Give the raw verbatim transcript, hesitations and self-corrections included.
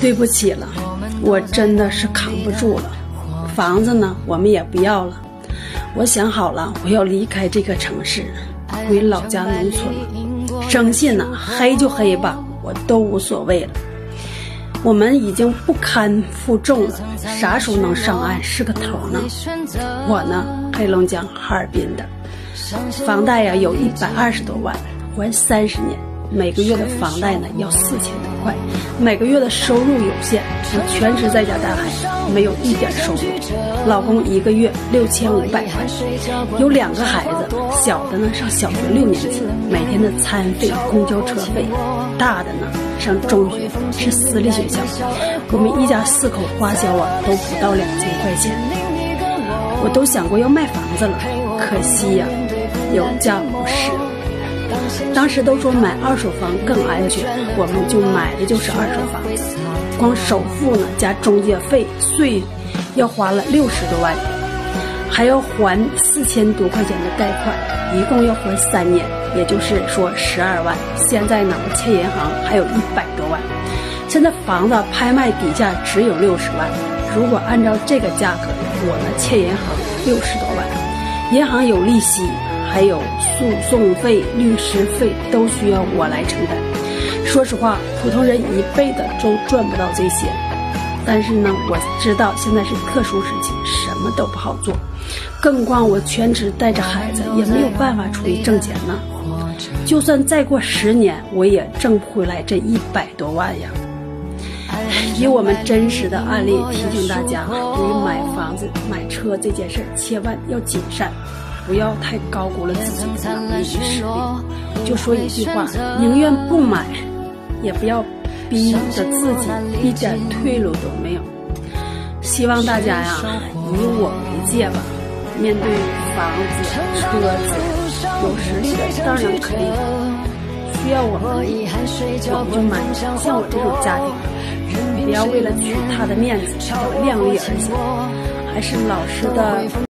对不起了，我真的是扛不住了。房子呢，我们也不要了。我想好了，我要离开这个城市，回老家农村了。生信呢，黑就黑吧，我都无所谓了。我们已经不堪负重了，啥时候能上岸是个头呢？我呢，黑龙江哈尔滨的，房贷呀有一百二十多万，还三十年，每个月的房贷呢要四千多块，每个月的收入有限，我全职在家带孩子，没有一点收入。老公一个月六千五百块，有两个孩子，小的呢上小学六年级，每天的餐费、公交车费；大的呢上中学，是私立学校。我们一家四口花销啊都不到两千块钱。我都想过要卖房子了，可惜呀、啊，有价无市。当时都说买二手房更安全，我们就买的就是二手房，光首付呢加中介费税要花了六十多万元，还要还四千多块钱的贷款，一共要还三年，也就是说十二万。现在呢，我欠银行还有一百多万。现在房子拍卖底价只有六十万，如果按照这个价格，我呢欠银行六十多万，银行有利息，还有诉讼费、律师费都需要我来承担。说实话，普通人一辈子都赚不到这些。但是呢，我知道现在是特殊时期，什么都不好做，更何况我全职带着孩子，也没有办法出去挣钱呢。就算再过十年，我也挣不回来这一百多万呀。以我们真实的案例提醒大家，对于买房子、买车这件事，千万要谨慎，不要太高估了自己的能力与实力。就说一句话，宁愿不买，也不要逼着自己一点退路都没有。希望大家呀，以我为戒吧。面对房子、车子，有实力的当然可以，需要我们我们就买。像我这种家庭，不要为了取他的面子、要量力而行，还是老实的。